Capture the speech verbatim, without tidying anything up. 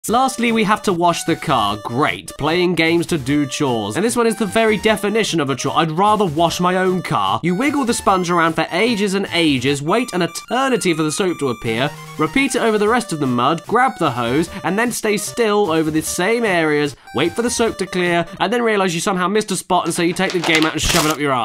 Lastly, we have to wash the car. Great, playing games to do chores. And this one is the very definition of a chore. I'd rather wash my own car. You wiggle the sponge around for ages and ages, wait an eternity for the soap to appear, repeat it over the rest of the mud, grab the hose, and then stay still over the same areas, wait for the soap to clear, and then realise you somehow missed a spot, and so you take the game out and shove it up your ass.